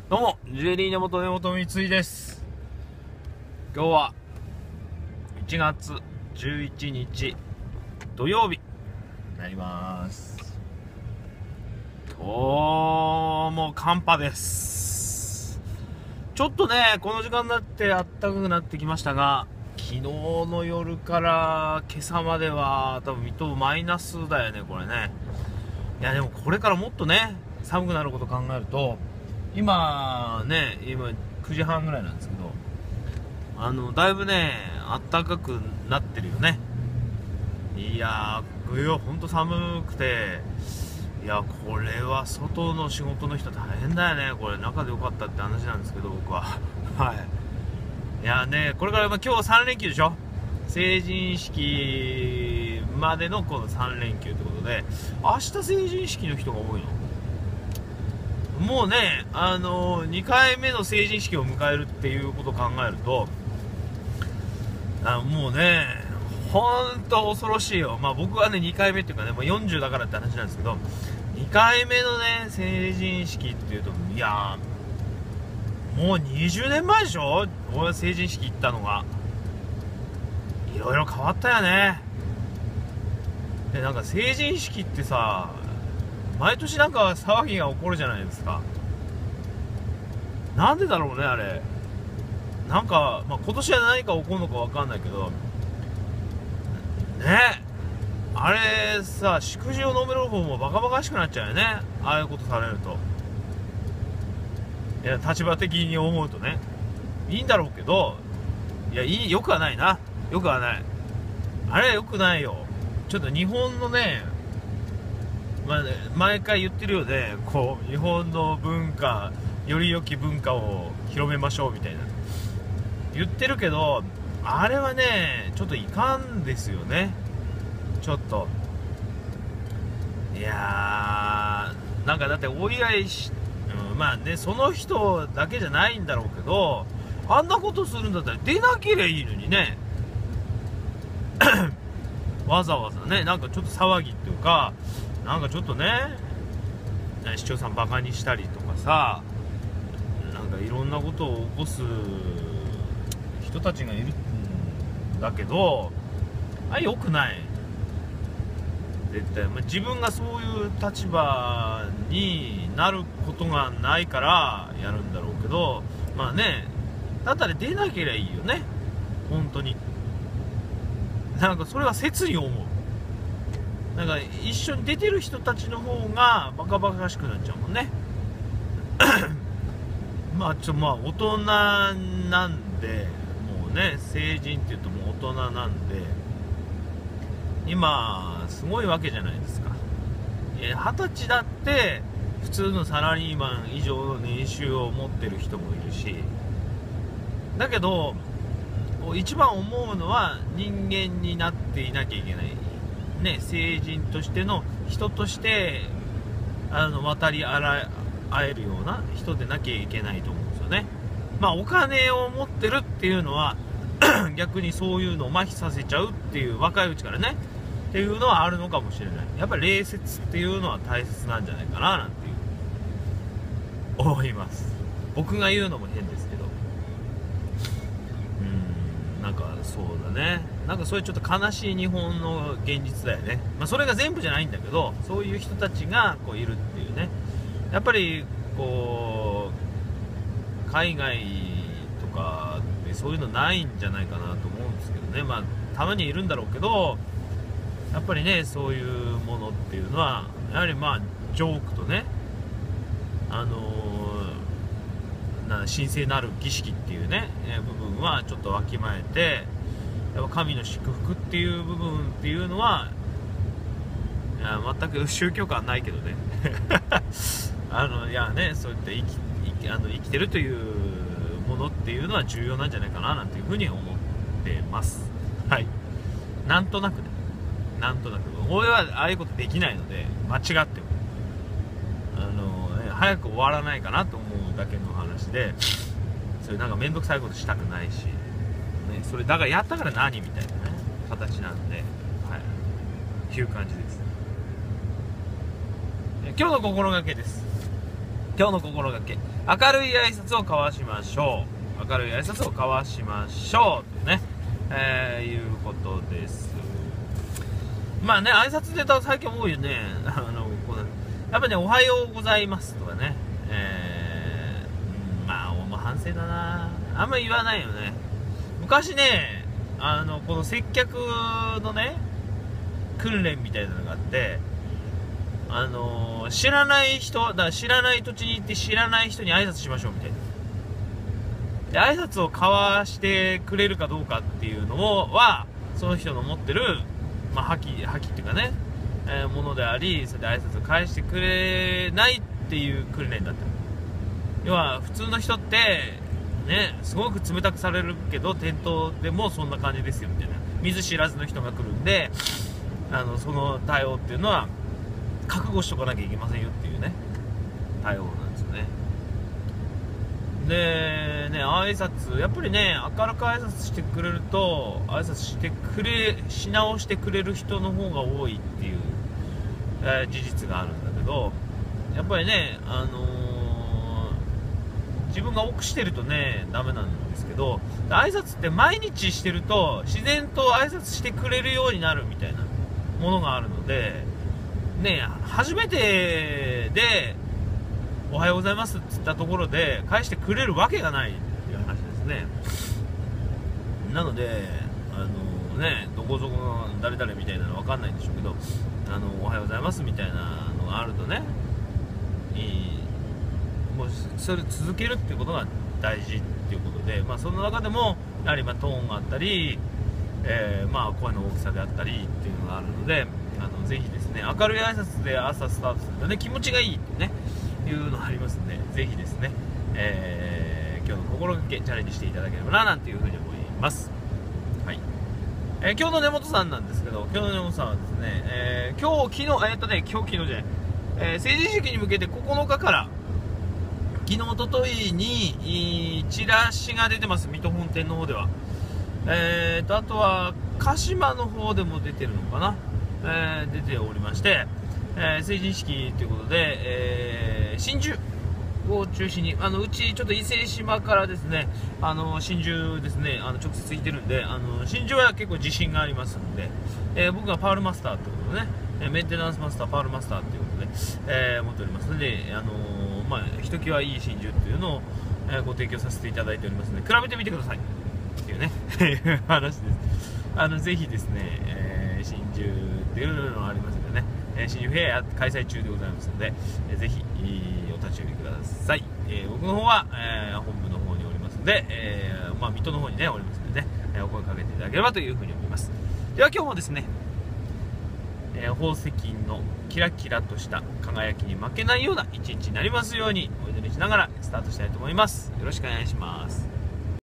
どうも、ジュエリーの元根本光です。今日は1月11日土曜日になります。今日も寒波です。ちょっとね、この時間になって暖かくなってきましたが、昨日の夜から今朝までは多分水戸マイナスだよね、これね。いやでもこれからもっとね、寒くなることを考えると、今9時半ぐらいなんですけど、だいぶね暖かくなってるよね。いやー、ほんと寒くて、いやこれは外の仕事の人大変だよね。これ中でよかったって話なんですけど、僕ははい。いやね、これから今日3連休でしょ。成人式までのこの3連休ということで、明日成人式の人が多いの。もうね、2回目の成人式を迎えるっていうことを考えると、もうね、ほんと恐ろしいよ。まあ僕はね、2回目っていうかね、もう40だからって話なんですけど、2回目のね、成人式っていうと、いやー、もう20年前でしょ？俺は成人式行ったのが。いろいろ変わったよね。で、なんか成人式ってさ、毎年なんか騒ぎが起こるじゃないですか。なんでだろうね、あれ。なんか、まあ、今年は何か起こるのかわかんないけど、ね、あれさ、祝辞を述べる方もバカバカしくなっちゃうよね。ああいうことされると。いや、立場的に思うとね、いいんだろうけど、いや、よくはないな。よくはない。あれはよくないよ。ちょっと日本のね、まあね、毎回言ってるよね、こう日本の文化、より良き文化を広めましょうみたいな言ってるけど、あれはねちょっといかんですよね。ちょっと、いやー、なんかだってお祝いし、まあね、その人だけじゃないんだろうけど、あんなことするんだったら出なければいいのにねわざわざね、なんかちょっと騒ぎっていうか、なんかちょっとね、市長さんバカにしたりとかさ、なんかいろんなことを起こす人たちがいるんだけど、あれ良くない。絶対、まあ、自分がそういう立場になることがないからやるんだろうけど、まあね、だったら出なければいいよね、本当に。なんかそれは切に思う。なんか一緒に出てる人たちの方がバカバカしくなっちゃうもんねまあ大人なんで、もうね、成人っていうともう大人なんで、今すごいわけじゃないですか。20歳だって普通のサラリーマン以上の年収を持ってる人もいるし、だけど一番思うのは人間になっていなきゃいけないね、成人としての人として渡り合えるような人でなきゃいけないと思うんですよね。まあお金を持ってるっていうのは逆にそういうのを麻痺させちゃうっていう、若いうちからねっていうのはあるのかもしれない。やっぱり礼節っていうのは大切なんじゃないかななんていう思います。僕が言うのも変ですけど、なんかそうだね、なんかそういうちょっと悲しい日本の現実だよね。まあそれが全部じゃないんだけど、そういう人たちがこういるっていうね。やっぱりこう海外とかってそういうのないんじゃないかなと思うんですけどね。まあたまにいるんだろうけど、やっぱりね、そういうものっていうのはやはりまあジョークとね、神聖なる儀式っていうね、部分はちょっとわきまえて、やっぱ神の祝福っていう部分っていうのは、いや全く宗教感ないけどねいやね、そうやって生きてるというものっていうのは重要なんじゃないかななんていうふうに思ってます。はい。なんとなくね、なんとなく俺はああいうことできないので、間違っても早く終わらないかなと思うだけの話で、それなんか面倒くさいことしたくないし、ね、それだからやったから何みたいなね形なんで、はい、いう感じです。今日の心がけです。 今日の心がけ、明るい挨拶を交わしましょう。明るい挨拶を交わしましょうとね、いうことです。まあね、挨拶ネタ最近多いよね。やっぱね、おはようございますとかね、まあ反省だな、あんまり言わないよね。昔ね、この接客のね訓練みたいなのがあって、知らない人だから、知らない土地に行って知らない人に挨拶しましょうみたいな。で、挨拶を交わしてくれるかどうかっていうのはその人の持ってる、まあ、覇気っていうかね、ものであり、それで挨拶を返してくれないっていう訓練だった。要は普通の人ってね、すごく冷たくされるけど、店頭でもそんな感じですよみたいな。見ず知らずの人が来るんで、その対応っていうのは覚悟しとかなきゃいけませんよっていうね、対応なんですよね。でね、挨拶やっぱりね、明るく挨拶してくれると、挨拶し直してくれる人の方が多いっていう、事実があるんだけど、やっぱりね、自分が臆してるとねダメなんですけど、挨拶って毎日してると自然と挨拶してくれるようになるみたいなものがあるのでね、初めてでおはようございますって言ったところで返してくれるわけがないっていう話ですね。なのでね、どこぞこの誰々みたいなの分かんないんでしょうけど、おはようございますみたいなのがあるとね、もうそれ続けるっていうことが大事っていうことで、まあ、その中でもやはりトーンがあったり、まあ、声の大きさであったりっていうのがあるので、ぜひですね、明るい挨拶で朝スタートするとね、気持ちがいいってねいうのがありますので、ぜひですね、今日の心がけチャレンジしていただければななんていうふうに思います。はい。今日の根本さんなんですけど、今日の根本さんはですね、今日昨日じゃない、成人式に向けて9日から昨日おとといにチラシが出てます、水戸本店の方では。あとは鹿島の方でも出てるのかな、出ておりまして、成人式ということで、真珠を中心に、うちちょっと伊勢志摩からですね、真珠ですね、直接行ってるんで、真珠は結構自信がありますので、僕がパールマスターということでね、メンテナンスマスター、パールマスターということで、持っておりますので、まあ、ひときわいい真珠っていうのを、ご提供させていただいておりますので、比べてみてくださいっていうね話です。ぜひですね、真珠っていうのがありますのでね、真珠フェア開催中でございますので、ぜひお立ち寄りください。僕の方は、本部の方におりますので、まあ、水戸の方にねおりますのでね、お声かけていただければというふうに思います。では今日もですね、宝石のキラキラとした輝きに負けないような一日になりますようにお祈りしながらスタートしたいと思います。よろしくお願いします。